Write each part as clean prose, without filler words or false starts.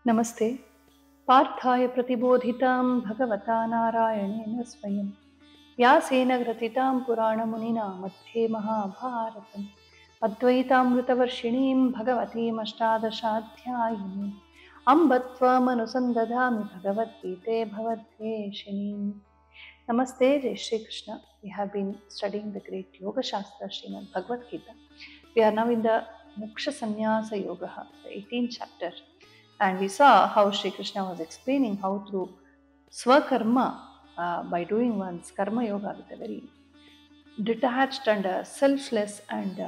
नमस्ते। पार्थाय प्रतिबोधितां भगवता नारायणेन स्वयं व्यासेन ग्रथितां पुराणमुनिना मध्ये महाभारतम् अद्वैतामृतवर्षिणीं भगवतीम् अष्टादशाध्यायिनीम् अम्ब त्वामनुसन्दधामि भगवद्गीते भवद्वेषिणीम्। Namaste, Jai Shri Krishna. We have been studying the great Yoga Shastra, Srimad Bhagavad Gita. We are now in the Moksha Sannyasa Yoga, the 18th chapter. And we saw how Sri Krishna was explaining how through Swakarma, by doing one's Karma Yoga with a very detached and selfless and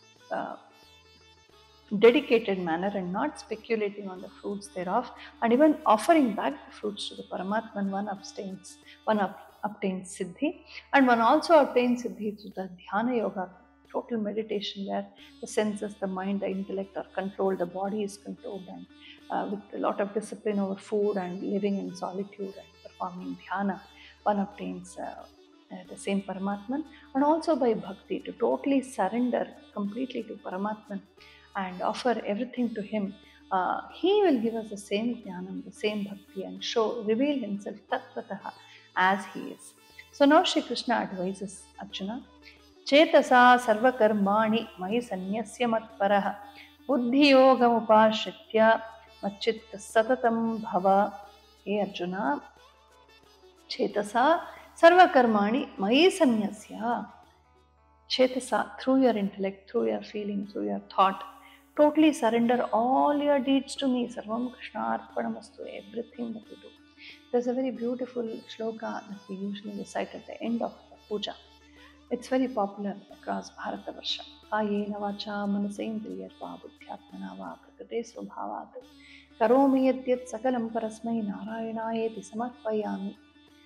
dedicated manner and not speculating on the fruits thereof, and even offering back the fruits to the Paramatman, one obtains Siddhi, and one also obtains Siddhi through the Dhyana Yoga, total meditation where the senses, the mind, the intellect are controlled, the body is controlled, and with a lot of discipline over food and living in solitude and performing Dhyana, one obtains the same Paramatman, and also by Bhakti to totally surrender completely to Paramatman and offer everything to him, he will give us the same jnanam, the same bhakti, and reveal himself tattvataha as he is. So now Shri Krishna advises Arjuna, Chetasa sarvakarmani mahi sanyasya matparaha buddhi yogam upashritya machitta satatam bhava. Hey Arjuna, Chetasa sarvakarmani mahi sanyasya. Chetasa, through your intellect, through your feeling, through your thought, totally surrender all your deeds to me. Sarvam Krishna Arpanamastu, everything that you do. There's a very beautiful shloka that we usually recite at the end of the puja. It's very popular across Bharatavarsha. Kayena vacha manasendriyarva buddhyatmana va prakrite svabhavat karomi yadyat sakalam parasmai narayanaayeti samarpayami.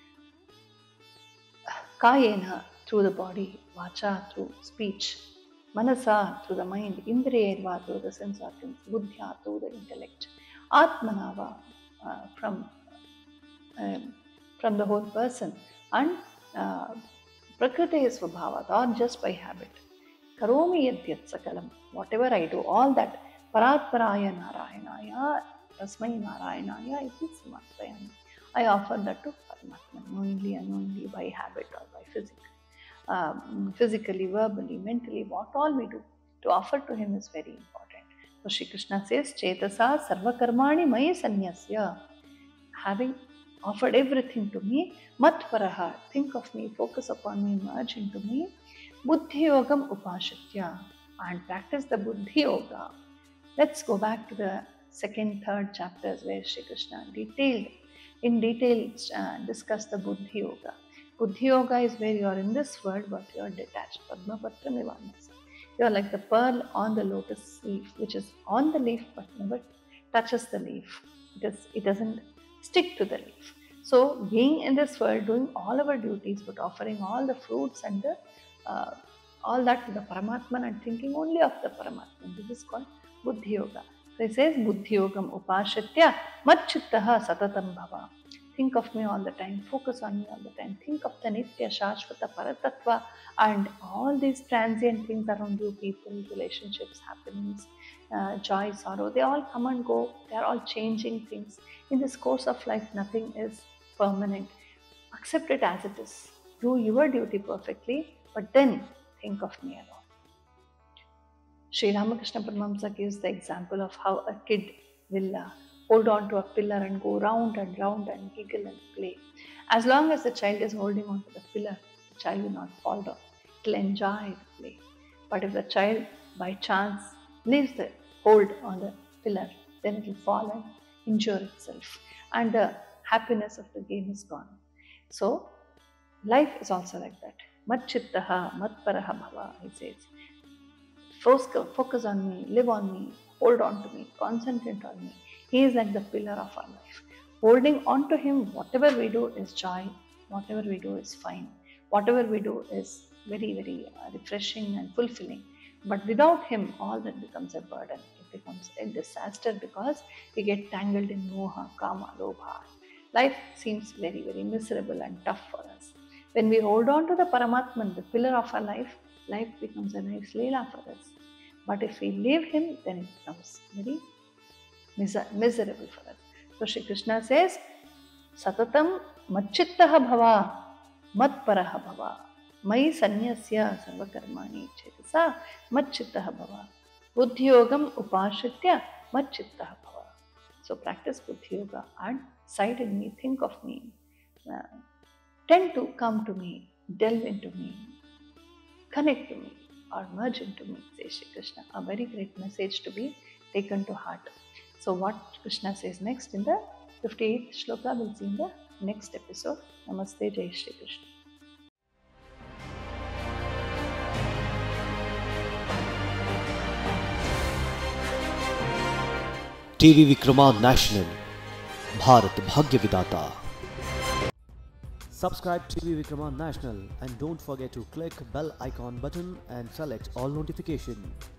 Kayena, through the body, vacha, through speech, manasa, through the mind, indriyarva, through the sense organs, buddhya, through the intellect, atmanava, from the whole person, and prakriti svabhavat, or just by habit. Karomi yadyat sakalam, whatever I do, all that, paratparaya narayanaya, tasmai narayanaya, iti samarpayami. I offer that to Paramatman, knowingly, unknowingly, by habit or by physically, verbally, mentally, what all we do to offer to him is very important. So Shri Krishna says, Chetasa sarvakarmani mayi sanyasya. Having offered everything to me, matparaha, think of me, focus upon me, merge into me, buddhi yogam upashitya, and practice the buddhi yoga. Let's go back to the second, third chapters where Shri Krishna in detail discuss the buddhi yoga. Buddhi yoga is where you are in this world but you are detached. Padmapatra nivanasa. You are like the pearl on the lotus leaf, which is on the leaf but never touches the leaf. It doesn't stick to the leaf. So being in this world, doing all our duties but offering all the fruits and all that to the Paramatman and thinking only of the Paramatman. This is called Buddhi Yoga. So it says Buddhi Yogam Upashitya Machittaha Satatam Bhava. Think of me all the time, focus on me all the time, think of the Nitya Shashvata Paratattva and all these transient things around you, people, relationships, happenings, joy, sorrow, they all come and go, they are all changing things. In this course of life, nothing is permanent. Accept it as it is. Do your duty perfectly, but then think of me alone. Sri Ramakrishna Paramahamsa gives the example of how a kid will hold on to a pillar and go round and round and giggle and play. As long as the child is holding on to the pillar, the child will not fall down. It will enjoy the play. But if the child by chance leaves the hold on the pillar, then it will fall and injure itself. And the happiness of the game is gone. So, life is also like that. Matchittaha, matparaha bhava, he says. Focus on me, live on me, hold on to me, concentrate on me. He is like the pillar of our life. Holding on to him, whatever we do is joy, whatever we do is fine, whatever we do is very, very refreshing and fulfilling. But without him, all that becomes a burden. It becomes a disaster because we get tangled in moha, kama, lobha. Life seems very, very miserable and tough for us. When we hold on to the Paramatman, the pillar of our life, life becomes a nice leela for us. But if we leave him, then it becomes very miserable for us. So Shri Krishna says, Satatam Machittaha Bhava, Matparaha Bhava, Mai Sanyasya Sarvakarmani Chetasa, Machittaha Bhava, Buddhiyogam Upashritya, Machittaha Bhava. So practice Buddhi Yoga and sight in me, think of me, tend to come to me, delve into me, connect to me, or merge into me, says Shri Krishna. A very great message to be taken to heart. So what Krishna says next in the 58th shloka we'll see in the next episode. Namaste, Jai Shri Krishna. TV Vikramank national, भारत भाग्य विदाता. Subscribe TV Vikraman National and don't forget to click bell icon button and select all notification.